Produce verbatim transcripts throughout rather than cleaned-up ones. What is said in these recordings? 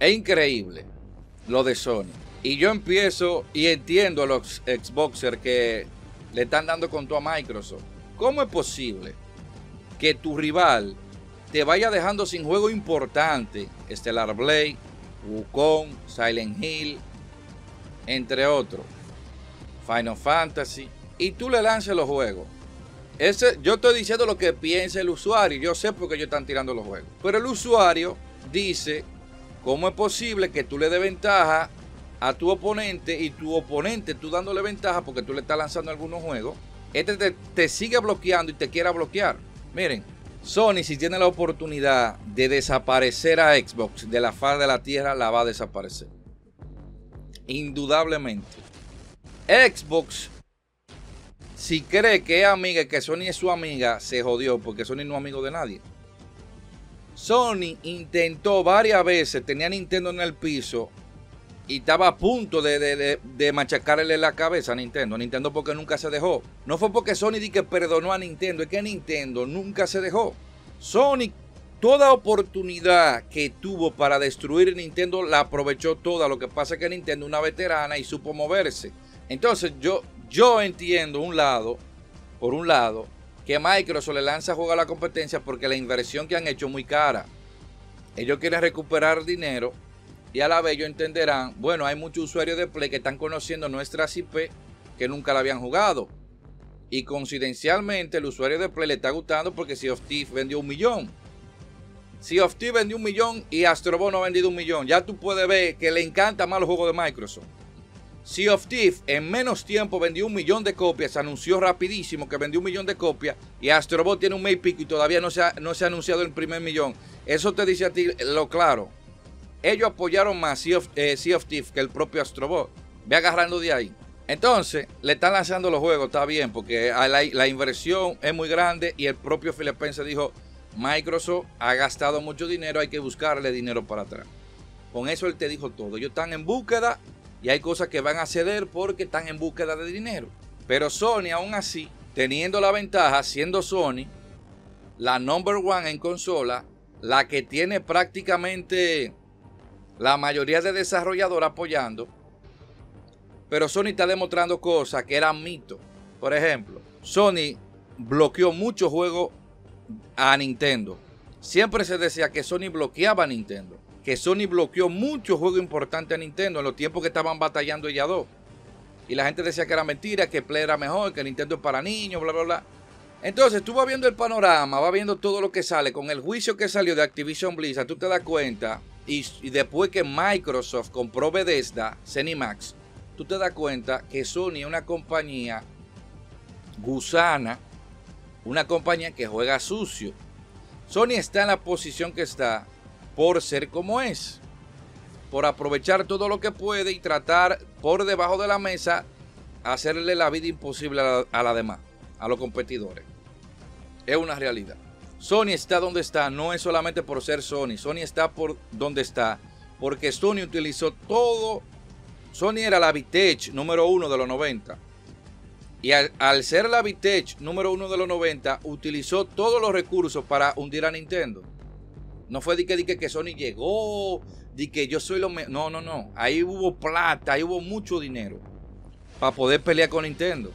Es increíble lo de Sony. Y yo empiezo y entiendo a los Xboxers que le están dando con todo a Microsoft. ¿Cómo es posible que tu rival te vaya dejando sin juego importante? Stellar Blade, Wukong, Silent Hill, entre otros, Final Fantasy, y tú le lances los juegos. Ese, yo estoy diciendo lo que piensa el usuario. Yo sé por qué ellos están tirando los juegos. Pero el usuario dice, ¿cómo es posible que tú le des ventaja a tu oponente y tu oponente tú dándole ventaja porque tú le estás lanzando algunos juegos? Este te, te sigue bloqueando y te quiera bloquear. Miren, Sony, si tiene la oportunidad de desaparecer a Xbox de la faz de la tierra, la va a desaparecer. Indudablemente. Xbox, si cree que es amiga y que Sony es su amiga, se jodió, porque Sony no es amigo de nadie. Sony intentó varias veces, tenía Nintendo en el piso y estaba a punto de, de, de, de machacarle la cabeza a Nintendo. Nintendo porque nunca se dejó. No fue porque Sony di que perdonó a Nintendo, es que Nintendo nunca se dejó. Sony, toda oportunidad que tuvo para destruir Nintendo la aprovechó toda. Lo que pasa es que Nintendo es una veterana y supo moverse. Entonces yo, yo entiendo un lado, por un lado, que Microsoft le lanza juego a la competencia porque la inversión que han hecho es muy cara. Ellos quieren recuperar dinero y a la vez ellos entenderán, bueno, hay muchos usuarios de Play que están conociendo nuestras I P que nunca la habían jugado. Y coincidencialmente el usuario de Play le está gustando porque Sea of Thieves vendió un millón. Sea of Thieves vendió un millón y Astro Bot no ha vendido un millón. Ya tú puedes ver que le encanta más los juegos de Microsoft. Sea of Thieves en menos tiempo vendió un millón de copias, se anunció rapidísimo que vendió un millón de copias y Astro Bot tiene un mes y pico y todavía no se, ha, no se ha anunciado el primer millón. Eso te dice a ti lo claro. Ellos apoyaron más Sea of, eh, Sea of Thieves que el propio Astro Bot. Ve agarrando de ahí. Entonces, le están lanzando los juegos, está bien, porque la, la inversión es muy grande y el propio Phil Spencer dijo, Microsoft ha gastado mucho dinero, hay que buscarle dinero para atrás. Con eso él te dijo todo. Ellos están en búsqueda y hay cosas que van a ceder porque están en búsqueda de dinero. Pero Sony, aún así, teniendo la ventaja, siendo Sony la number one en consola, la que tiene prácticamente la mayoría de desarrolladores apoyando, pero Sony está demostrando cosas que eran mitos. Por ejemplo, Sony bloqueó muchos juegos a Nintendo. Siempre se decía que Sony bloqueaba a Nintendo. Que Sony bloqueó muchos juegos importantes a Nintendo en los tiempos que estaban batallando ellas dos. Y la gente decía que era mentira, que Play era mejor, que Nintendo es para niños, bla, bla, bla. Entonces tú vas viendo el panorama, vas viendo todo lo que sale. Con el juicio que salió de Activision Blizzard, tú te das cuenta. Y, y después que Microsoft compró Bethesda, ZeniMax, tú te das cuenta que Sony es una compañía gusana, una compañía que juega sucio. Sony está en la posición que está por ser como es, por aprovechar todo lo que puede y tratar por debajo de la mesa hacerle la vida imposible a la, a la demás, a los competidores. Es una realidad. Sony está donde está, no es solamente por ser Sony. Sony está por donde está porque Sony utilizó todo. Sony era la Vitech número uno de los noventa. Y al, al ser la Vitech número uno de los noventa, utilizó todos los recursos para hundir a Nintendo. No fue de que, de que, que Sony llegó, de que yo soy lo mejor. No, no, no. Ahí hubo plata, ahí hubo mucho dinero para poder pelear con Nintendo.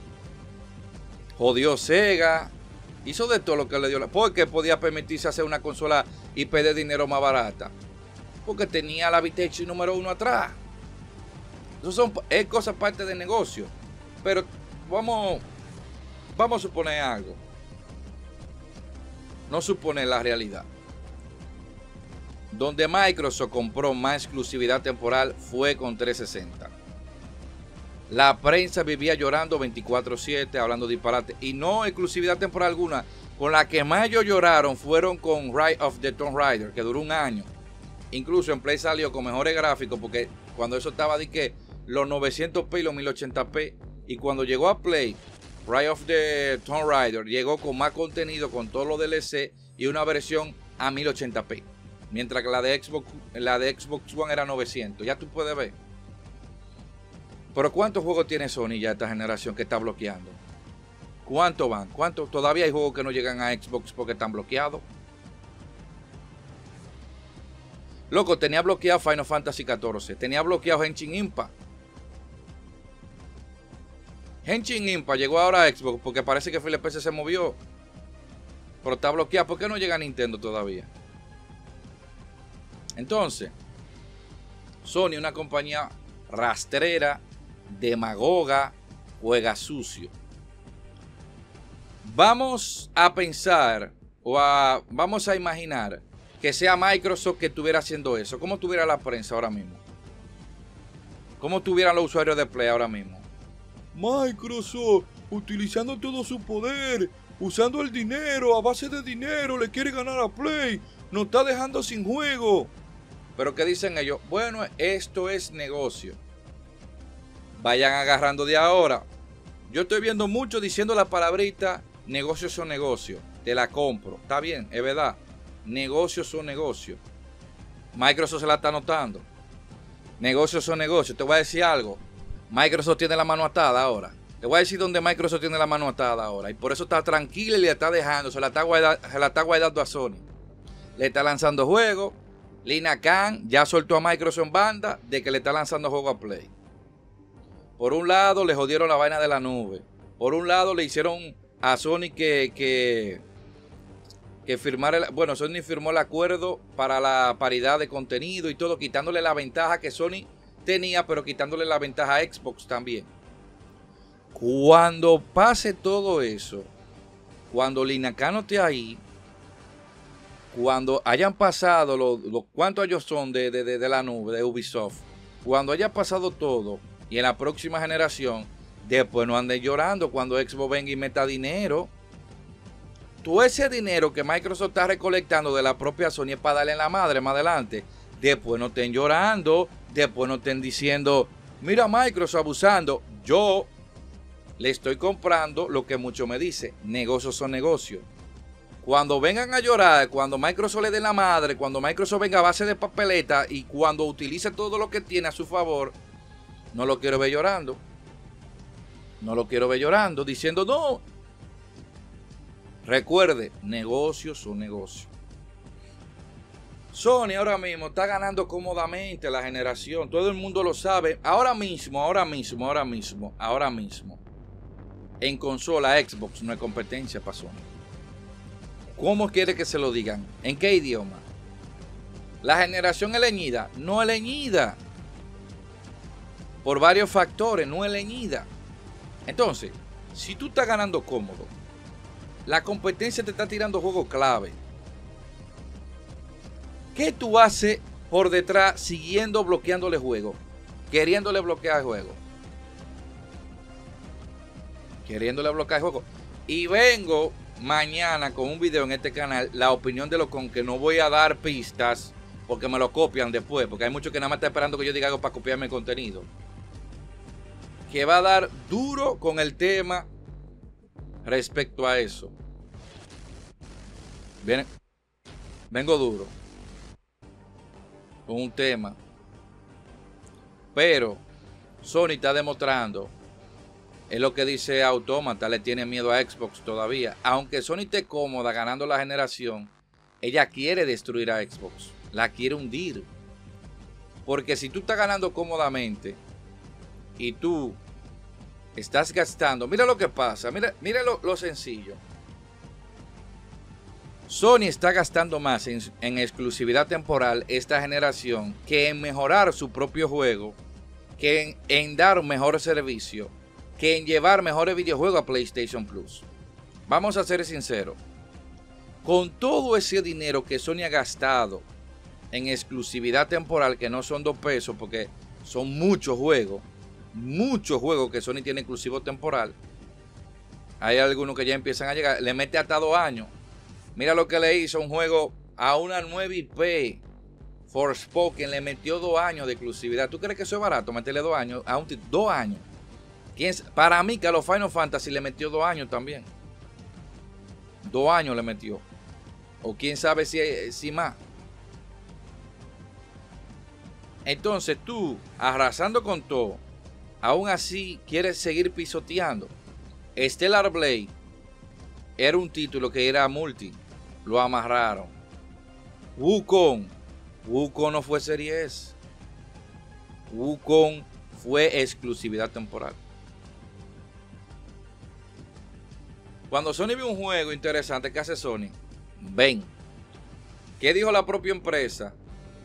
Jodió Sega. Hizo de todo lo que le dio la... Porque podía permitirse hacer una consola y pedir dinero más barata. Porque tenía la Vitech número uno atrás. Eso son es cosas parte del negocio. Pero vamos, vamos a suponer algo. No suponer la realidad. Donde Microsoft compró más exclusividad temporal fue con trescientos sesenta. La prensa vivía llorando veinticuatro siete, hablando disparate. Y no exclusividad temporal alguna. Con la que más ellos lloraron fueron con Rise of the Tomb Raider, que duró un año. Incluso en Play salió con mejores gráficos, porque cuando eso estaba de que los novecientos p y los mil ochenta p. Y cuando llegó a Play, Rise of the Tomb Raider llegó con más contenido, con todos los D L C y una versión a mil ochenta p. Mientras que la de Xbox, la de Xbox One era novecientos. Ya tú puedes ver. Pero ¿cuántos juegos tiene Sony ya esta generación que está bloqueando? ¿Cuántos van? ¿Cuántos? Todavía hay juegos que no llegan a Xbox porque están bloqueados. Loco, tenía bloqueado Final Fantasy catorce. Tenía bloqueado Genshin Impact. Genshin Impact llegó ahora a Xbox porque parece que Phil Spencer se movió. Pero está bloqueado. ¿Por qué no llega a Nintendo todavía? Entonces, Sony, una compañía rastrera, demagoga, juega sucio. Vamos a pensar o a, vamos a imaginar que sea Microsoft que estuviera haciendo eso. ¿Cómo tuviera la prensa ahora mismo? ¿Cómo tuvieran los usuarios de Play ahora mismo? Microsoft, utilizando todo su poder, usando el dinero, a base de dinero, le quiere ganar a Play. Nos está dejando sin juego. Pero ¿qué dicen ellos? Bueno, esto es negocio. Vayan agarrando de ahora. Yo estoy viendo mucho diciendo la palabrita, negocios son negocios. Te la compro. Está bien, es verdad. Negocios son negocios. Microsoft se la está notando. Negocios son negocios. Te voy a decir algo. Microsoft tiene la mano atada ahora. Te voy a decir dónde Microsoft tiene la mano atada ahora. Y por eso está tranquila y le está dejando. Se la está guardando, se la está guardando a Sony. Le está lanzando juegos. Lina Khan ya soltó a Microsoft en banda de que le está lanzando juegos a Play. Por un lado le jodieron la vaina de la nube. Por un lado le hicieron a Sony que... que que firmar el, bueno, Sony firmó el acuerdo para la paridad de contenido y todo, quitándole la ventaja que Sony tenía, pero quitándole la ventaja a Xbox también. Cuando pase todo eso, cuando Lina Khan no esté ahí, cuando hayan pasado los, los cuántos años son de, de, de, de la nube, de Ubisoft, cuando haya pasado todo y en la próxima generación, después no anden llorando cuando Xbox venga y meta dinero. Todo ese dinero que Microsoft está recolectando de la propia Sony es para darle en la madre más adelante. Después no estén llorando, después no estén diciendo, mira Microsoft abusando. Yo le estoy comprando lo que mucho me dice, negocios son negocios. Cuando vengan a llorar, cuando Microsoft le dé la madre, cuando Microsoft venga a base de papeleta y cuando utilice todo lo que tiene a su favor, no lo quiero ver llorando. No lo quiero ver llorando, diciendo no. Recuerde, negocios son negocios. Sony ahora mismo está ganando cómodamente la generación. Todo el mundo lo sabe. Ahora mismo, ahora mismo, ahora mismo, ahora mismo. En consola Xbox no hay competencia para Sony. ¿Cómo quiere que se lo digan? ¿En qué idioma? La generación es leñida. No es leñida. Por varios factores, no es leñida. Entonces, si tú estás ganando cómodo, la competencia te está tirando juegos clave. ¿Qué tú haces por detrás siguiendo bloqueándole juego? Queriéndole bloquear el juego. Queriéndole bloquear el juego. Y vengo mañana con un video en este canal, la opinión de los con que no voy a dar pistas porque me lo copian después. Porque hay muchos que nada más están esperando que yo diga algo para copiarme el contenido. Que va a dar duro con el tema respecto a eso. Viene, vengo duro con un tema, pero Sony está demostrando, es lo que dice Autómata, le tiene miedo a Xbox todavía. Aunque Sony esté cómoda ganando la generación, ella quiere destruir a Xbox, la quiere hundir. Porque si tú estás ganando cómodamente y tú estás gastando, mira lo que pasa, mira, mira lo, lo sencillo. Sony está gastando más en, en exclusividad temporal esta generación que en mejorar su propio juego, que en, en dar un mejor servicio, que en llevar mejores videojuegos a PlayStation Plus. Vamos a ser sinceros. Con todo ese dinero que Sony ha gastado en exclusividad temporal, que no son dos pesos porque son muchos juegos, muchos juegos que Sony tiene exclusivo temporal. Hay algunos que ya empiezan a llegar. Le mete hasta dos años. Mira lo que le hizo un juego a una nueva I P. Forspoken le metió dos años de exclusividad. ¿Tú crees que eso es barato? Meterle dos años a un título. Dos años. ¿Quién, para mí que a los Final Fantasy le metió dos años también. Dos años le metió. O quién sabe si, si más. Entonces tú, arrasando con todo, aún así quieres seguir pisoteando. Stellar Blade era un título que era multi. Lo amarraron. Wukong Wukong no fue Serie S. Wukong fue exclusividad temporal. Cuando Sony ve un juego interesante, ¿qué hace Sony? Ven. ¿Qué dijo la propia empresa?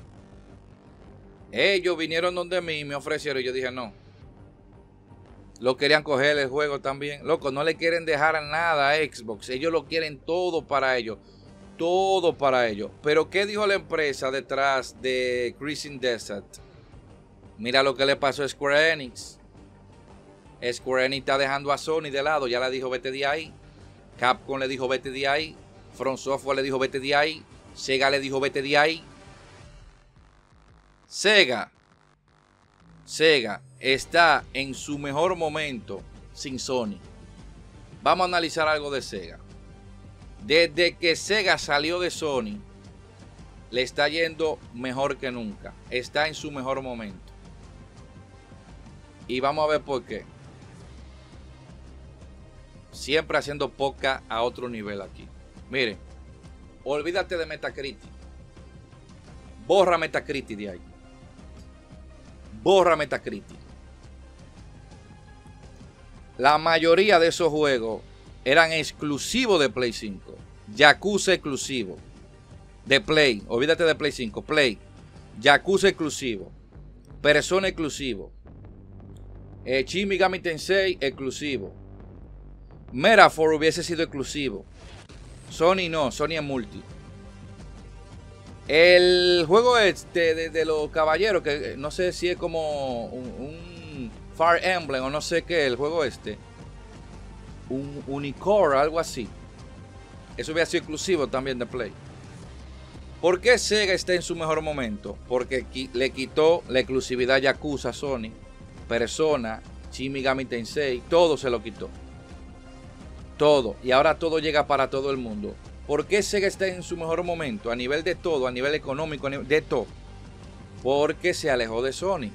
Ellos vinieron donde mí y me ofrecieron. Y yo dije no. Lo querían coger el juego también. Loco, no le quieren dejar nada a Xbox. Ellos lo quieren todo para ellos. Todo para ellos. Pero ¿qué dijo la empresa detrás de Crimson Desert? Mira lo que le pasó a Square Enix. Square Enix está dejando a Sony de lado. Ya le dijo vete de ahí. Capcom le dijo vete de ahí. From Software le dijo vete de ahí. Sega le dijo vete de ahí. Sega. Sega está en su mejor momento sin Sony. Vamos a analizar algo de Sega. Desde que Sega salió de Sony, le está yendo mejor que nunca. Está en su mejor momento. Y vamos a ver por qué. Siempre haciendo poca a otro nivel aquí. Miren, olvídate de Metacritic. Borra Metacritic de ahí. Borra Metacritic. La mayoría de esos juegos eran exclusivos de Play cinco. Yakuza exclusivo. De Play. Olvídate de Play cinco. Play. Yakuza exclusivo. Persona exclusivo. Eh, Shin Megami Tensei exclusivo. Metaphor hubiese sido exclusivo. Sony no. Sony es multi. El juego este de, de los caballeros, que no sé si es como un, un Fire Emblem o no sé qué, el juego este. Un Unicorn, algo así. Eso hubiera sido exclusivo también de Play. ¿Por qué Sega está en su mejor momento? Porque le quitó la exclusividad Yakuza a Sony, Persona, Shin Megami Tensei, todo se lo quitó. Todo. Y ahora todo llega para todo el mundo. ¿Por qué Sega está en su mejor momento? A nivel de todo, a nivel económico, a nivel de todo. Porque se alejó de Sony.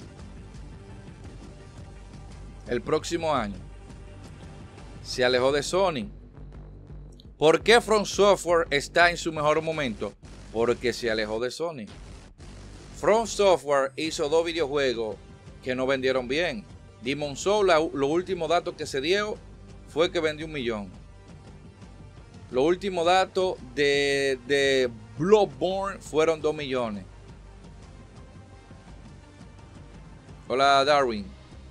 El próximo año se alejó de Sony. ¿Por qué From Software está en su mejor momento? Porque se alejó de Sony. From Software hizo dos videojuegos que no vendieron bien. Demon's Souls, los últimos datos que se dio fue que vendió un millón. Los últimos datos de, de Bloodborne fueron dos millones. Hola Darwin.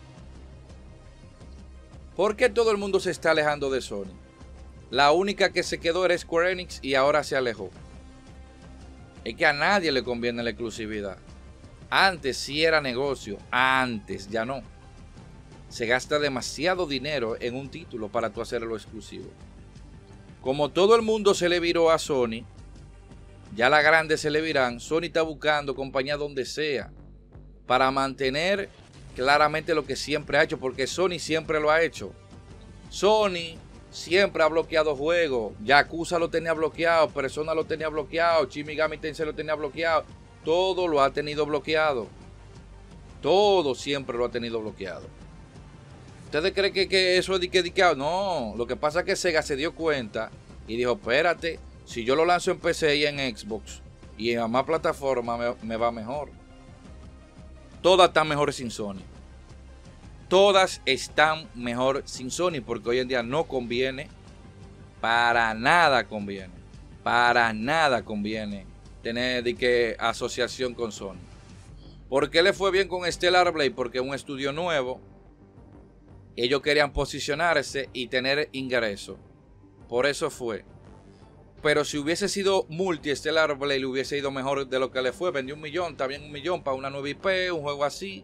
¿Por qué todo el mundo se está alejando de Sony? La única que se quedó era Square Enix y ahora se alejó. Es que a nadie le conviene la exclusividad. Antes sí era negocio. Antes, ya no. Se gasta demasiado dinero en un título para tú hacerlo exclusivo. Como todo el mundo se le viró a Sony, ya las grandes se le virán. Sony está buscando compañía donde sea para mantener claramente lo que siempre ha hecho, porque Sony siempre lo ha hecho. Sony siempre ha bloqueado juegos. Yakuza lo tenía bloqueado, Persona lo tenía bloqueado, Shin Megami Tensei lo tenía bloqueado. Todo lo ha tenido bloqueado. Todo siempre lo ha tenido bloqueado. ¿Ustedes creen que, que eso es diquedicado? No, lo que pasa es que Sega se dio cuenta y dijo, espérate, si yo lo lanzo en P C y en Xbox y en más plataformas me, me va mejor. Todas están mejores sin Sony. Todas están mejor sin Sony porque hoy en día no conviene, para nada conviene, para nada conviene tener de que asociación con Sony. ¿Por qué le fue bien con Stellar Blade? Porque es un estudio nuevo. Ellos querían posicionarse y tener ingresos. Por eso fue. Pero si hubiese sido multi Stellar Blade, le hubiese ido mejor de lo que le fue. Vendió un millón, también un millón para una nueva I P, un juego así.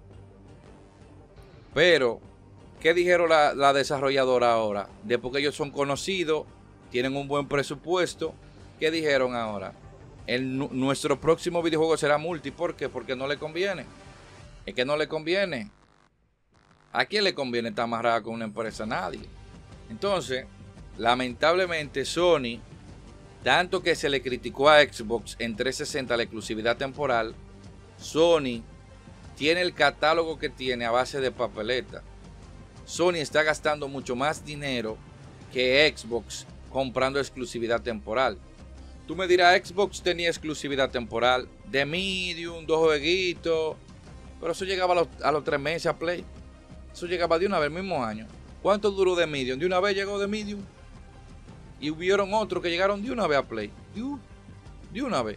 Pero, ¿qué dijeron la, la desarrolladora ahora? Después que ellos son conocidos, tienen un buen presupuesto. ¿Qué dijeron ahora? El, nuestro próximo videojuego será multi. ¿Por qué? Porque no le conviene. Es que no le conviene. ¿A quién le conviene estar amarrada con una empresa? A nadie. Entonces, lamentablemente Sony, tanto que se le criticó a Xbox en trescientos sesenta la exclusividad temporal, Sony tiene el catálogo que tiene a base de papeleta. Sony está gastando mucho más dinero que Xbox comprando exclusividad temporal. Tú me dirás, Xbox tenía exclusividad temporal de Medium, dos jueguitos, pero eso llegaba a los, a los tres meses a Play. Eso llegaba de una vez, el mismo año. ¿Cuánto duró de Medium? De una vez llegó de Medium. Y hubieron otros que llegaron de una vez a Play. De una vez.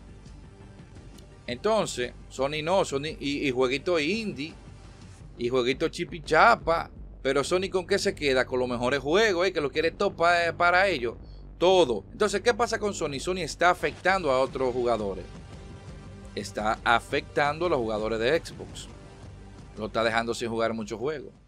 Entonces, Sony no, Sony y, y jueguito indie, y jueguito chipichapa. Pero Sony, ¿con qué se queda? Con los mejores juegos, eh, que lo quiere todo para, para ellos. Todo. Entonces, ¿qué pasa con Sony? Sony está afectando a otros jugadores. Está afectando a los jugadores de Xbox. Lo está dejando sin jugar muchos juegos.